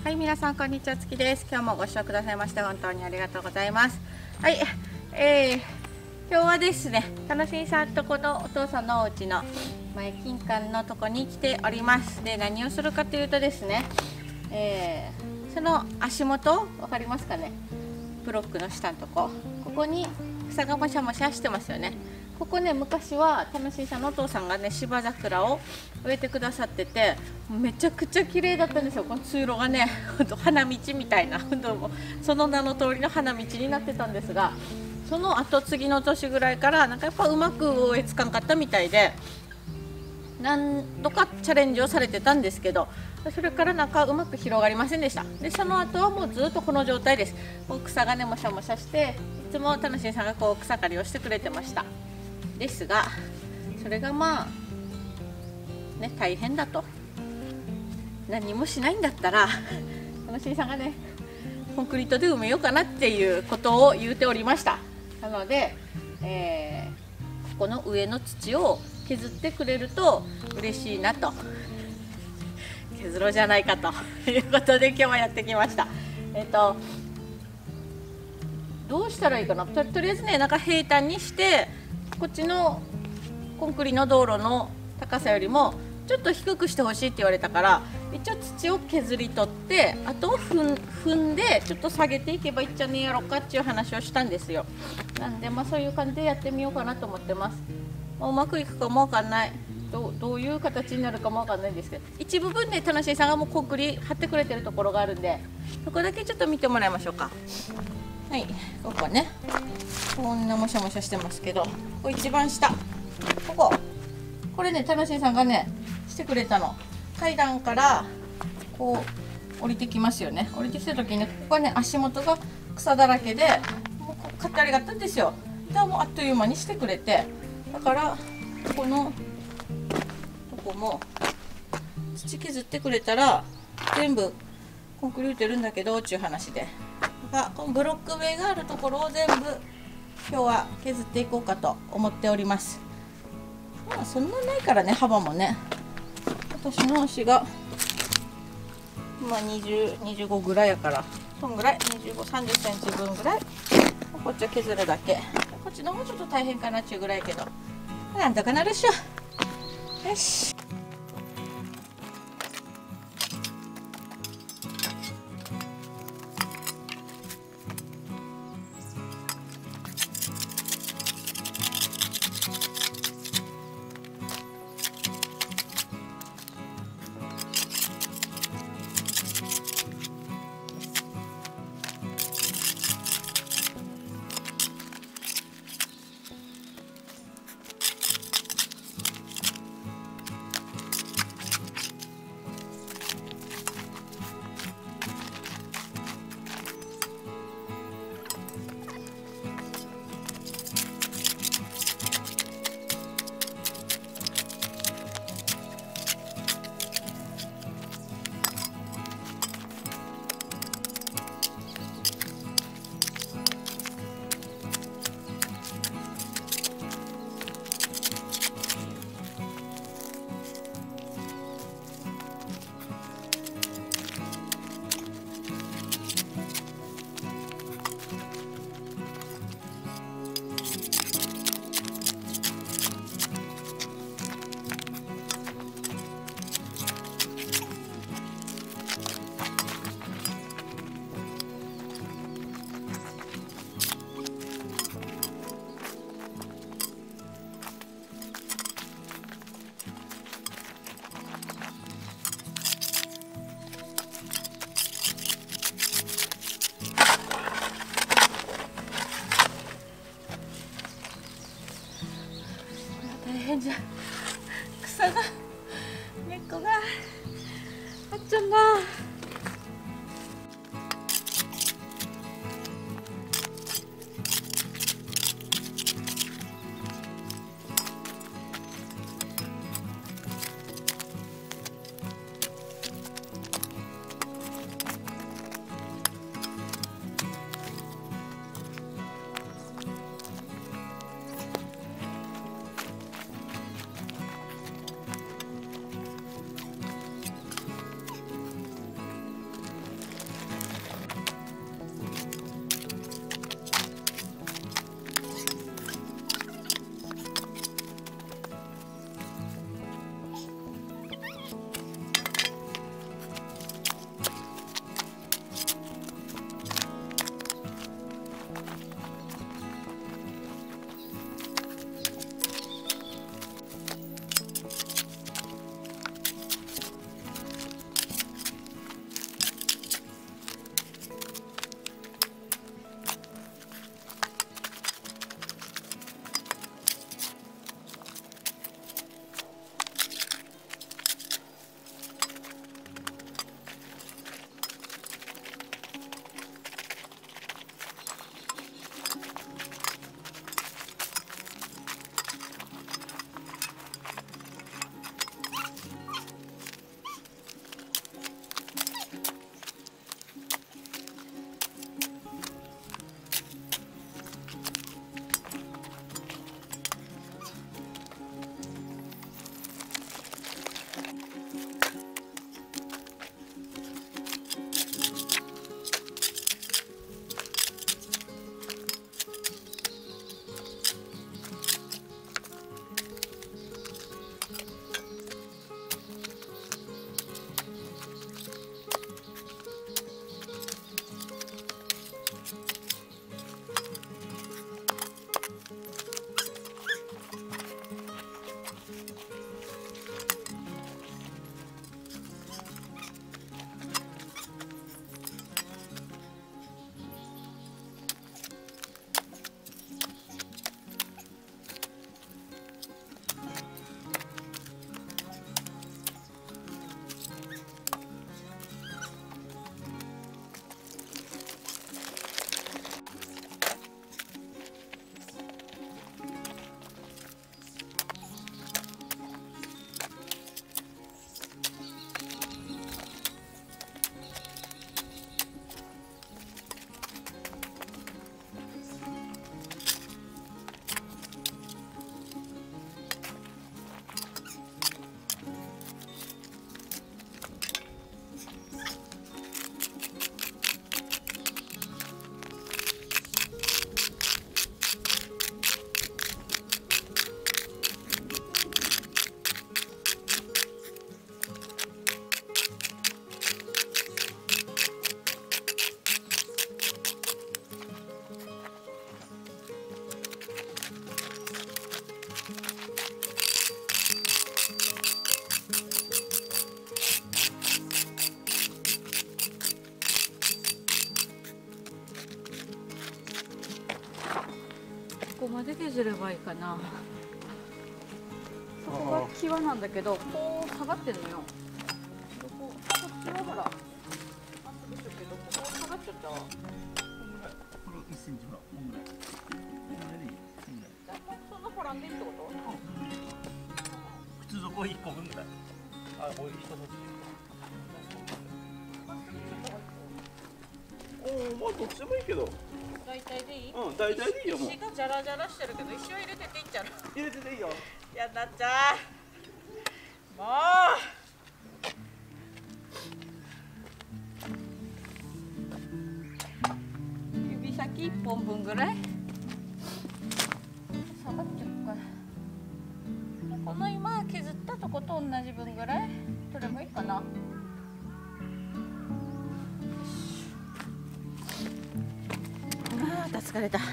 はい、皆さんこんにちは、月です。今日もご視聴くださいまして本当にありがとうございます。はい、今日はですね、楽しみさんとこのお父さんのお家の前金館のとこに来ております。で、何をするかというとですね、その足元わかりますかね。ブロックの下のとこ、ここに草がもしゃもしゃしてますよね。ここね、昔は楽しいさんのお父さんがね、芝桜を植えてくださってて、めちゃくちゃ綺麗だったんですよ。この通路がね、花道みたいな、その名の通りの花道になってたんですが、その後次の年ぐらいからなんかやっぱうまく植えつかんかったみたいで、何度かチャレンジをされてたんですけど、それからなんかうまく広がりませんでした。で、その後はもうずっとこの状態です。もう草がね、もしゃもしゃして、いつも楽しいさんがこう草刈りをしてくれてました。ですが、それがまあね、大変だと。何もしないんだったら楽しいさんがね、コンクリートで埋めようかなっていうことを言うておりました。なので、ここの上の土を削ってくれると嬉しいなと、削ろうじゃないかということで今日はやってきました。どうしたらいいかな。とりあえずね、なんか平坦にしてこっちのコンクリの道路の高さよりもちょっと低くしてほしいって言われたから、一応土を削り取ってあとを踏んでちょっと下げていけばいいっちゃねえやろかっていう話をしたんですよ。なんでまあそういう感じでやってみようかなと思ってます。うまくいくかもわかんない。どういう形になるかもわかんないんですけど、一部分で楽しいさんがもうコンクリ張ってくれてるところがあるんで、そこだけちょっと見てもらいましょうか。はい、ここね、こんなもしゃもしゃしてますけど、ここ一番下、これね、楽しいさんがねしてくれたの。階段からこう降りてきますよね。降りてきた時にね、ここはね足元が草だらけで、もう買ってありがったんですよ。でもうあっという間にしてくれて、だからこのとこも土削ってくれたら全部コンクリ打てるんだけどっていう話で、このブロック塀があるところを全部今日は削っていこうかと思っております。まあそんなないからね、幅もね。私の足がまあ25ぐらいやから、そんぐらい25、30センチ分ぐらいこっちを削るだけ。こっちのもちょっと大変かなっちゅうぐらいやけど、なんとかなるっしょ。よし。大変じゃん。草が根っこがあっちゃんだ。 まで削ればいいかな。そこが際なんだけど、こう下がってんのよ。こっちはほら、まっすぐしとくけど、ここ下がっちゃったわ。 これ1センチほら、こんぐらい。 そんな掘らんでいいってこと？ 靴底1個分ぐらい。あ、こういう人差し。おお、まあどっちでもいいけど。 大体でいい？ うん、大体でいいよもう。 石がジャラジャラしてるけど、石を入れてっていいんちゃう？ 入れてていいよ。 やだっちゃー。もう。指先1本分ぐらい。下がっちゃうから。この今削ったとこと同じ分ぐらい。どれもいいかな。ああ、疲れた。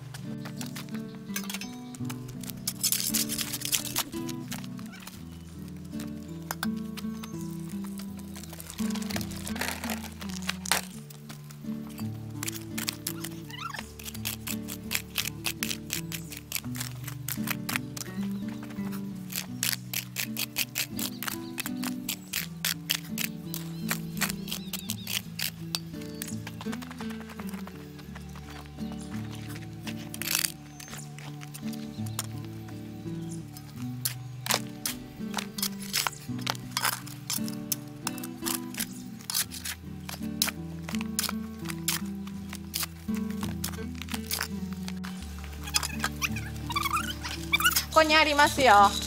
ここにありますよ。はい、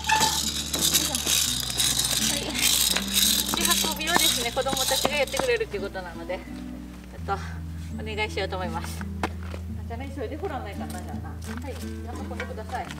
持ち運びをですね、子供たちがやってくれるということなので、ちょっとお願いしようと思います。じゃあね、それで掘らないかな、じゃあな。はい、じゃあ運んでください。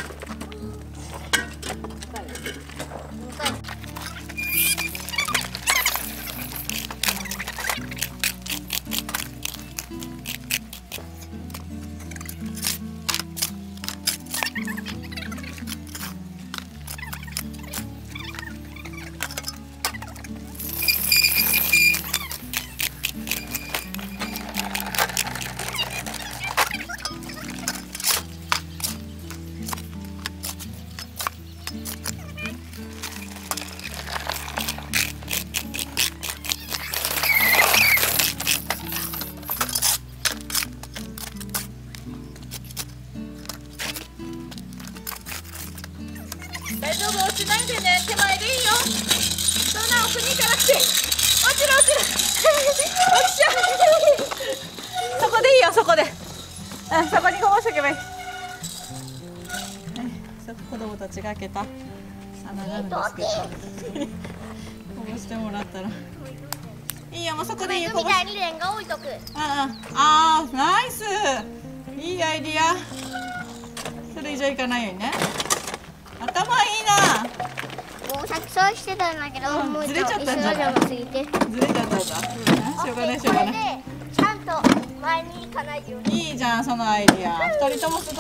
大丈夫、落ちないでね。手前でいいよ。そんな奥に行かなくて。落ちる落ちる。落ちちゃう。そこでいいよ、そこで。そこにこぼしとけばいい。子供たちが開けた穴なんですけど、こぼしてもらったらいいよ。もうそこでいいよ。こぼしみたいにレンガ置いとく。あ、ナイス。いいアイディア。それ以上いかないようにね。頭いいな。 もうさっきそうしてたんだけど、もうずれちゃったんじゃない？ すぎてずれちゃったんだ。しょうがないしょうがない。 ちゃんと前に行かないように。 いいじゃん、そのアイディア。二人ともすごい。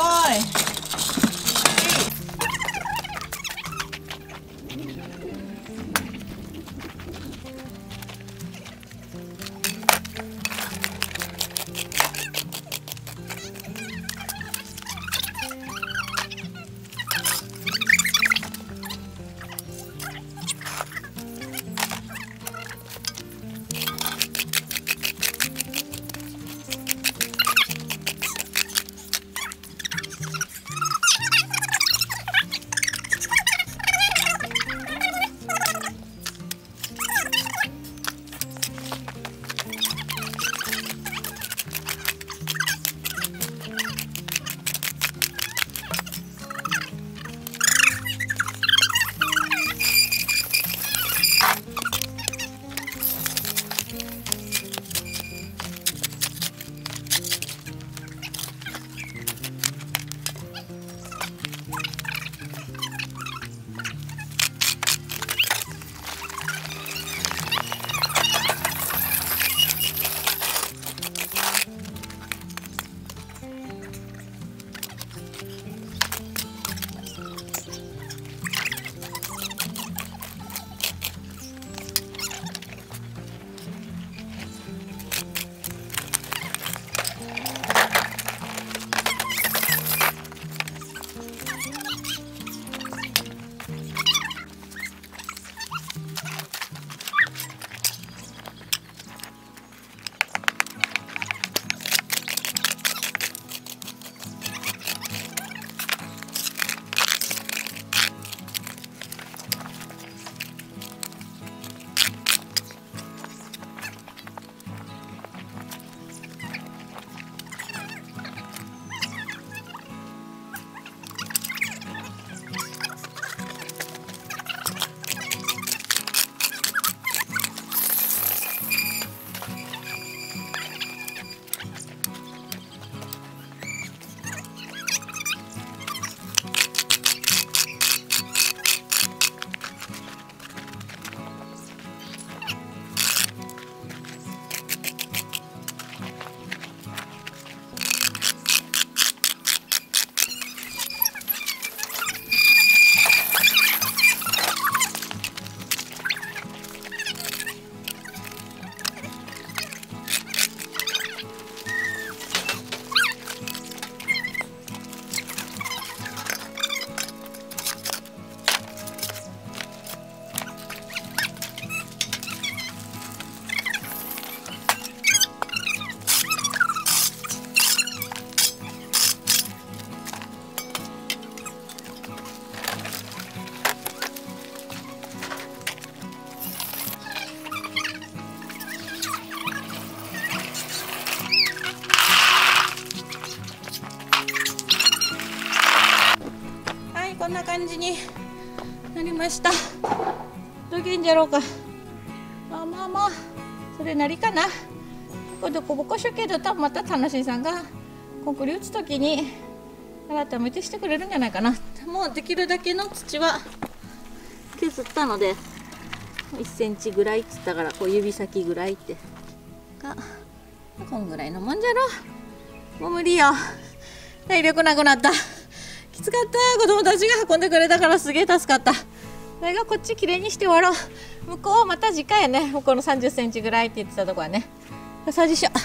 な感じになりました。どげんじゃろうか。まあまあまあそれなりかな。これでこぼこしょけど、多分また楽しいさんがコンクリ打つときに改めてしてくれるんじゃないかな。もうできるだけの土は削ったので、1センチぐらいっつったから、こう指先ぐらいってがこんぐらいのもんじゃろ。もう無理よ、体力なくなった。きつかった。子供たちが運んでくれたからすげえ助かった。それがこっちきれいにして終わろう。向こうはまた次回やね。向こうの30センチぐらいって言ってたとこはね。さあ、しょ。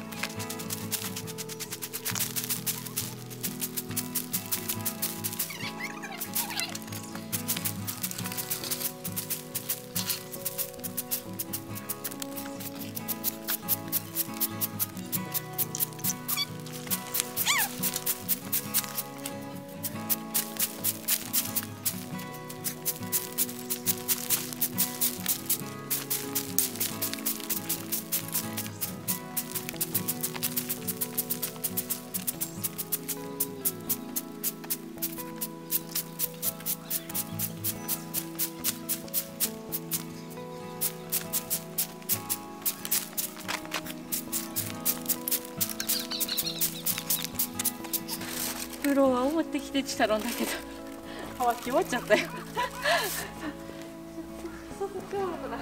風呂は持ってきてちたのんだけど、乾き終わっちゃったよ。そうかな。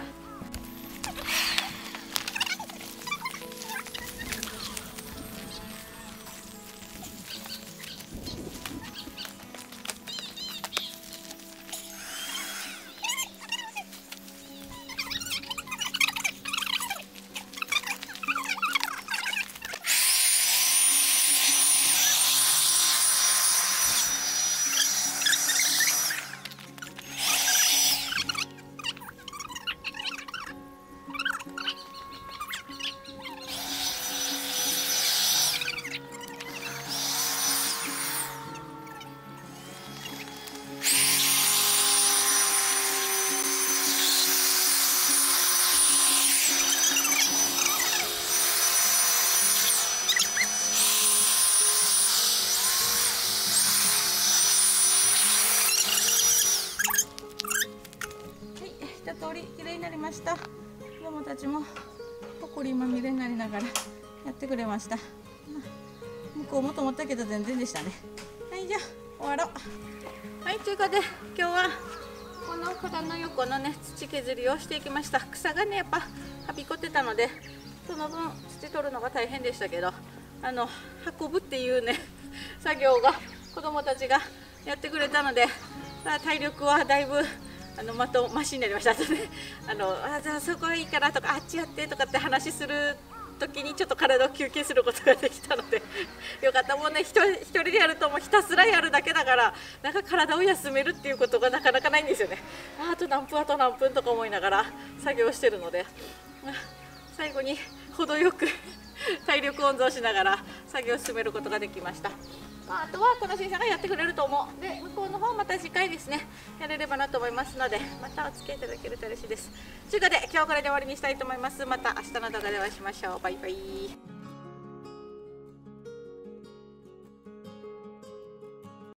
一通りきれいになりました。子供たちもほこりまみれになりながらやってくれました。向こうもと思ったけど全然でしたね。はい、じゃあ終わろう。はい、ということで今日はこの花壇の横のね土削りをしていきました。草がねやっぱはびこってたので、その分土取るのが大変でしたけど、運ぶっていうね作業が子供たちがやってくれたので、体力はだいぶマシになりました。じゃあそこはいいからとか、あっちやってとかって話する時にちょっと体を休憩することができたのでよかった。もうね一人でやるともうひたすらやるだけだから、なんか体を休めるっていうことがなかなかないんですよね。あと何分とか思いながら作業してるので、最後に程よく体力温存しながら作業を進めることができました。あとはこの新さんがやってくれると思う。で向こうの方また次回ですねやれればなと思いますので、またお付き合いいただけると嬉しいです。ということで今日はこれで終わりにしたいと思います。また明日の動画でお会いしましょう。バイバイ。